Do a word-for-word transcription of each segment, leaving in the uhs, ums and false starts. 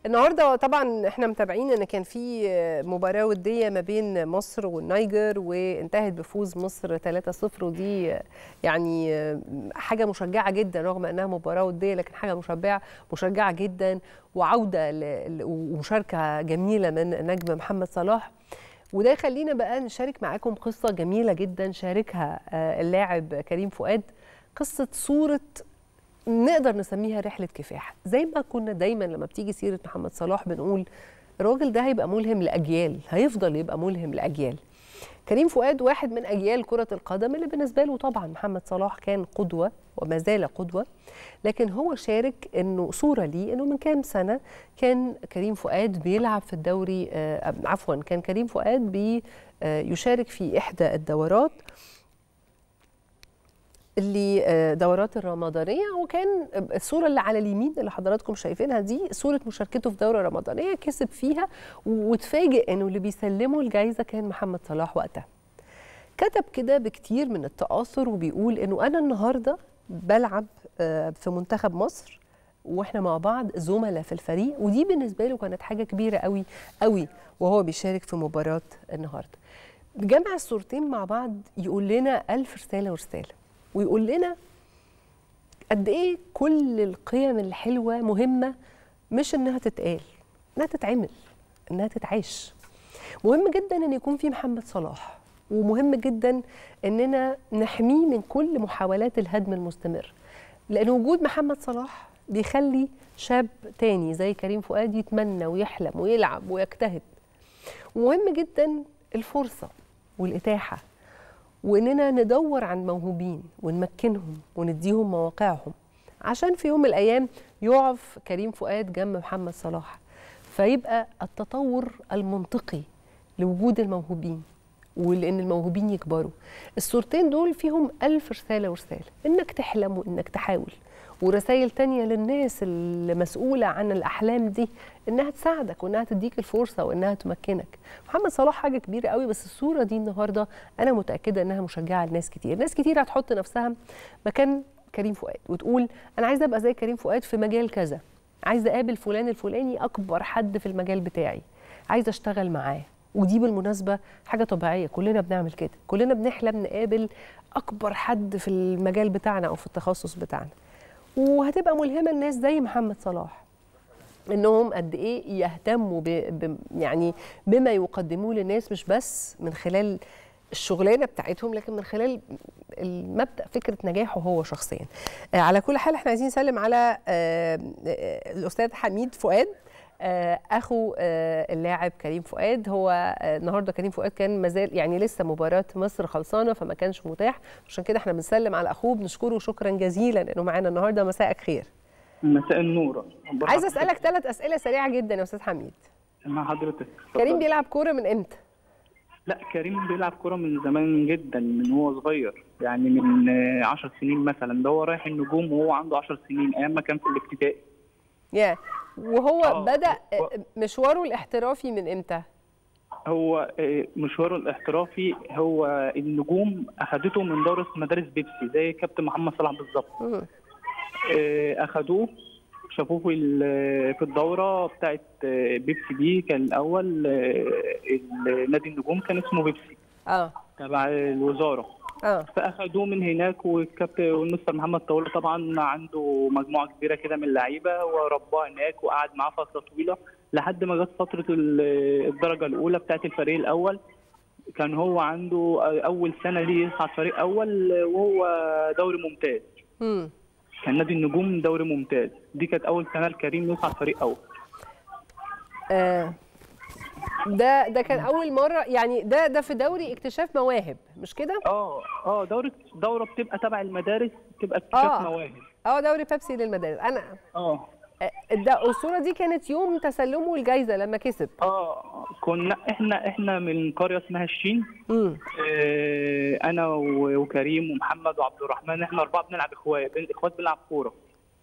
النهارده طبعا احنا متابعين ان كان في مباراه وديه ما بين مصر والنيجر وانتهت بفوز مصر ثلاثة صفر، ودي يعني حاجه مشجعه جدا رغم انها مباراه وديه، لكن حاجه مشجعه مشجعه جدا وعوده ومشاركه جميله من النجم محمد صلاح. وده يخلينا بقى نشارك معاكم قصه جميله جدا شاركها اللاعب كريم فؤاد، قصه صوره نقدر نسميها رحلة كفاح. زي ما كنا دايما لما بتيجي سيرة محمد صلاح بنقول الراجل ده هيبقى ملهم لأجيال، هيفضل يبقى ملهم لأجيال. كريم فؤاد واحد من أجيال كرة القدم اللي بالنسبة له طبعا محمد صلاح كان قدوة وما زال قدوة، لكن هو شارك انه صورة ليه انه من كام سنة كان كريم فؤاد بيلعب في الدوري آه عفوا كان كريم فؤاد بي آه يشارك في إحدى الدورات اللي دورات الرمضانيه، وكان الصوره اللي على اليمين اللي حضراتكم شايفينها دي صوره مشاركته في دوره رمضانيه كسب فيها، وتفاجئ انه اللي بيسلمه الجائزه كان محمد صلاح. وقتها كتب كده بكتير من التآثر وبيقول انه انا النهارده بلعب في منتخب مصر واحنا مع بعض زملاء في الفريق، ودي بالنسبه له كانت حاجه كبيره قوي قوي وهو بيشارك في مباراه النهارده. جمع الصورتين مع بعض يقول لنا ألف رساله ورساله، ويقول لنا قد ايه كل القيم الحلوه مهمه، مش انها تتقال، انها تتعمل، انها تتعاش. مهم جدا ان يكون في محمد صلاح، ومهم جدا اننا نحميه من كل محاولات الهدم المستمر، لان وجود محمد صلاح بيخلي شاب تاني زي كريم فؤاد يتمنى ويحلم ويلعب ويجتهد. ومهم جدا الفرصه والاتاحه، وإننا ندور عن موهوبين ونمكنهم ونديهم مواقعهم عشان في يوم من الأيام يقف كريم فؤاد جنب محمد صلاح، فيبقى التطور المنطقي لوجود الموهوبين ولأن الموهوبين يكبروا. الصورتين دول فيهم ألف رسالة ورسالة، إنك تحلم وإنك تحاول، ورسائل تانية للناس المسؤولة عن الأحلام دي إنها تساعدك وإنها تديك الفرصة وإنها تمكنك. محمد صلاح حاجة كبيرة قوي، بس الصورة دي النهاردة أنا متأكدة إنها مشجعة لناس كتير. ناس كتير هتحط نفسها مكان كريم فؤاد وتقول أنا عايزة أبقى زي كريم فؤاد في مجال كذا، عايزة أقابل فلان الفلاني أكبر حد في المجال بتاعي، عايزة أشتغل معاه. ودي بالمناسبة حاجة طبيعية، كلنا بنعمل كده، كلنا بنحلم نقابل أكبر حد في المجال بتاعنا أو في التخصص بتاعنا. وهتبقى ملهمه للناس زي محمد صلاح انهم قد ايه يهتموا ب... ب... يعني بما يقدموه للناس، مش بس من خلال الشغلانه بتاعتهم لكن من خلال المبدا فكره نجاحه هو شخصيا. آه على كل حال احنا عايزين نسلم على آه الاستاذ حميد فؤاد آه اخو آه اللاعب كريم فؤاد. هو آه النهارده كريم فؤاد كان مازال يعني لسه مباراه مصر خلصانه فما كانش متاح، عشان كده احنا بنسلم على اخوه بنشكره شكرا جزيلا انه معانا النهارده. مساءك خير. مساء النور. عايزه اسالك ثلاث اسئله سريعه جدا يا استاذ حميد. مع حضرتك. كريم بيلعب كوره من امتى؟ لا كريم بيلعب كوره من زمان جدا، من هو صغير، يعني من عشر سنين مثلا. ده هو رايح النجوم وهو عنده عشر سنين ايام ما كان في الابتدائي. يا وهو آه. بدأ مشواره الاحترافي من امتى؟ هو مشواره الاحترافي هو النجوم اخذته من دوره مدارس بيبسي زي كابتن محمد صلاح بالظبط. اخذوه شافوه في في الدوره بتاعت بيبسي دي. كان الاول نادي النجوم كان اسمه بيبسي اه تبع الوزاره اه فاخذوه من هناك. والكابتن والمستر محمد طاوله طبعا عنده مجموعه كبيره كده من اللعيبه ورباه هناك وقعد معاه فتره طويله لحد ما جت فتره الدرجه الاولى بتاعت الفريق الاول. كان هو عنده اول سنه ليه يصعد فريق اول وهو دوري ممتاز. امم كان نادي النجوم دوري ممتاز، دي كانت اول سنه لكريم يصعد فريق اول. آه ده ده كان اول مره يعني ده ده في دوري اكتشاف مواهب مش كده؟ اه اه دوره دوره بتبقى تبع المدارس، بتبقى اكتشاف آه. مواهب. اه دوري بيبسي للمدارس. انا اه ده الصوره دي كانت يوم تسلمه الجائزه لما كسب. اه كنا احنا احنا من قريه اسمها الشين. امم آه انا وكريم ومحمد وعبد الرحمن، احنا اربعه بنلعب اخوات اخوات بنلعب كوره.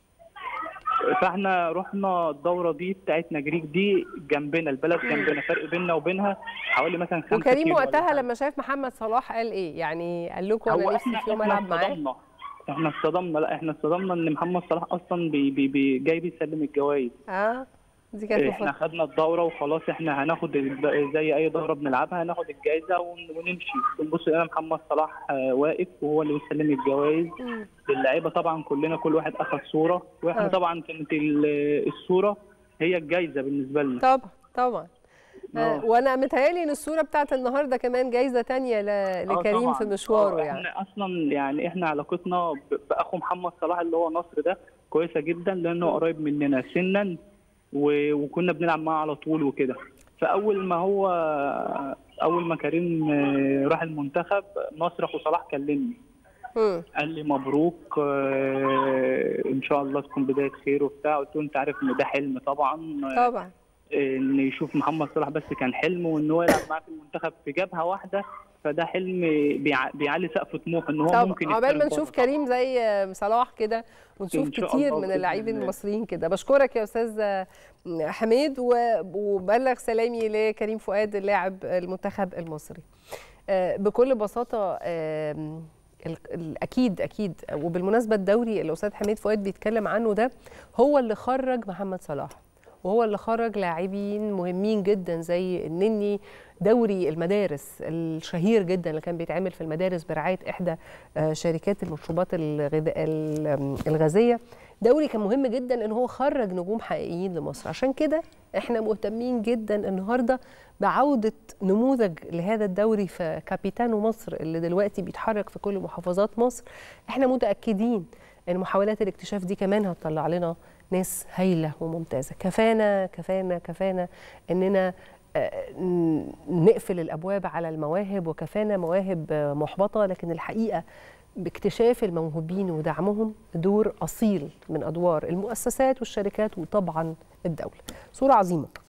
فاحنا رحنا الدوره دي بتاعت نجريك دي جنبنا، البلد جنبنا، فرق بيننا وبينها حوالي مثلا خمسة كيلو. وكريم وقتها لما شاف محمد صلاح قال ايه؟ يعني قال لكم انا نفسي في يوم العب معاه؟ احنا اتصدمنا. لا احنا اتصدمنا ان محمد صلاح اصلا بي بي بي جاي بيسلم الجوائز. اه دي كانت احنا خدنا الدوره وخلاص، احنا هناخد زي اي دوره بنلعبها، هناخد الجائزه ونمشي. بنبص لقينا محمد صلاح واقف وهو اللي بيسلم الجوائز للعيبه. طبعا كلنا كل واحد اخذ صوره، واحنا آه. طبعا كانت الصوره هي الجائزه بالنسبه لنا. طبعا طبعا. آه. وانا متهيألي ان الصوره بتاعت النهارده كمان جايزه ثانيه لكريم في مشواره. يعني احنا اصلا يعني احنا علاقتنا باخو محمد صلاح اللي هو نصر ده كويسه جدا، لانه قريب مننا سنا وكنا بنلعب معاه على طول وكده. فاول ما هو اول ما كريم راح المنتخب، نصر اخو صلاح كلمني قال لي مبروك ان شاء الله تكون بدايه خير وبتاع. قلت له انت عارف ان ده حلم طبعا طبعا ان يشوف محمد صلاح، بس كان حلم، وان هو يلعب معاه في المنتخب في جبهه واحده، فده حلم بيعلي سقف طموح ان هو طبعا. ممكن عقبال ما نشوف كريم زي صلاح كده، ونشوف كتير من اللاعبين المصريين كده. بشكرك يا استاذ حميد، وبلغ سلامي لكريم فؤاد اللاعب المنتخب المصري. بكل بساطه اكيد اكيد. وبالمناسبه الدوري اللي استاذ حميد فؤاد بيتكلم عنه ده هو اللي خرج محمد صلاح، وهو اللي خرج لاعبين مهمين جدا زي النني. دوري المدارس الشهير جدا اللي كان بيتعمل في المدارس برعايه احدى شركات المشروبات الغازيه، دوري كان مهم جدا ان هو خرج نجوم حقيقيين لمصر. عشان كده احنا مهتمين جدا النهارده بعوده نموذج لهذا الدوري في كابيتانو مصر اللي دلوقتي بيتحرك في كل محافظات مصر. احنا متاكدين ان محاولات الاكتشاف دي كمان هتطلع لنا ناس هايله وممتازه. كفانا كفانا كفانا اننا نقفل الابواب على المواهب، وكفانا مواهب محبطه، لكن الحقيقه باكتشاف الموهوبين ودعمهم دور اصيل من ادوار المؤسسات والشركات وطبعا الدوله. صوره عظيمه.